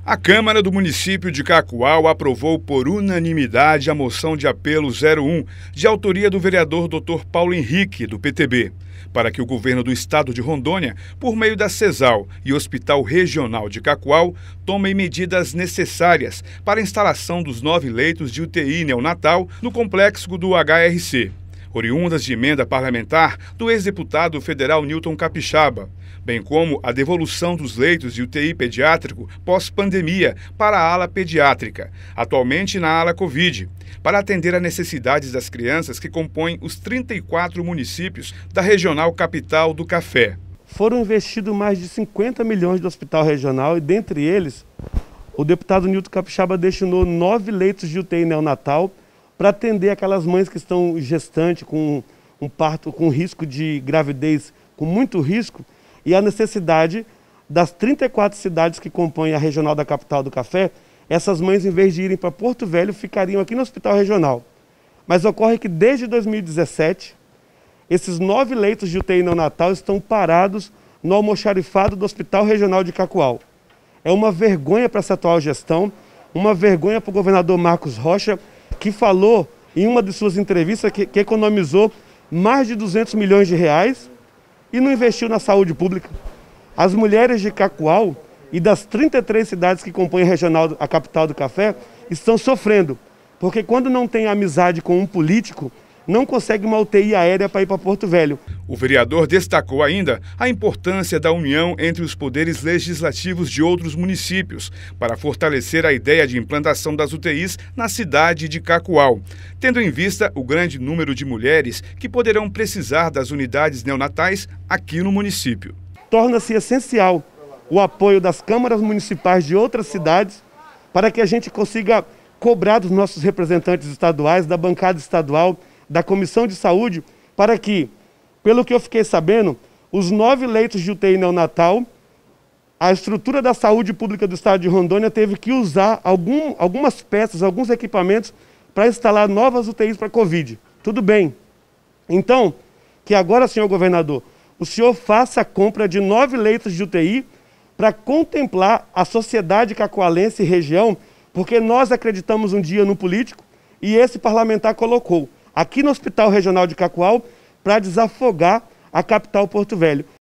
A Câmara do município de Cacoal aprovou por unanimidade a moção de apelo 01, de autoria do vereador Dr. Paulo Henrique, do PTB, para que o governo do estado de Rondônia, por meio da CESAL e Hospital Regional de Cacoal, tomem medidas necessárias para a instalação dos 9 leitos de UTI neonatal no complexo do HRC, oriundas de emenda parlamentar do ex-deputado federal Newton Capixaba, bem como a devolução dos leitos de UTI pediátrico pós-pandemia para a ala pediátrica, atualmente na ala Covid, para atender às necessidades das crianças que compõem os 34 municípios da Regional Capital do Café. Foram investidos mais de 50 milhões do Hospital Regional e, dentre eles, o deputado Newton Capixaba destinou 9 leitos de UTI neonatal para atender aquelas mães que estão gestantes, com um parto com risco de gravidez, com muito risco, e a necessidade das 34 cidades que compõem a Regional da Capital do Café, essas mães, em vez de irem para Porto Velho, ficariam aqui no Hospital Regional. Mas ocorre que desde 2017, esses 9 leitos de UTI neonatal estão parados no almoxarifado do Hospital Regional de Cacoal. É uma vergonha para essa atual gestão, uma vergonha para o governador Marcos Rocha, que falou em uma de suas entrevistas que economizou mais de 200 milhões de reais e não investiu na saúde pública. As mulheres de Cacoal e das 33 cidades que compõem a capital do café estão sofrendo, porque quando não tem amizade com um político, não consegue uma UTI aérea para ir para Porto Velho. O vereador destacou ainda a importância da união entre os poderes legislativos de outros municípios para fortalecer a ideia de implantação das UTIs na cidade de Cacoal, tendo em vista o grande número de mulheres que poderão precisar das unidades neonatais aqui no município. Torna-se essencial o apoio das câmaras municipais de outras cidades para que a gente consiga cobrar dos nossos representantes estaduais, da bancada estadual, da Comissão de Saúde, para que, pelo que eu fiquei sabendo, os 9 leitos de UTI neonatal, a estrutura da saúde pública do estado de Rondônia teve que usar algumas peças, alguns equipamentos para instalar novas UTIs para Covid. Tudo bem. Então, que agora, senhor governador, o senhor faça a compra de 9 leitos de UTI para contemplar a sociedade cacoalense e região, porque nós acreditamos um dia no político e esse parlamentar colocou aqui no Hospital Regional de Cacoal para desafogar a capital Porto Velho.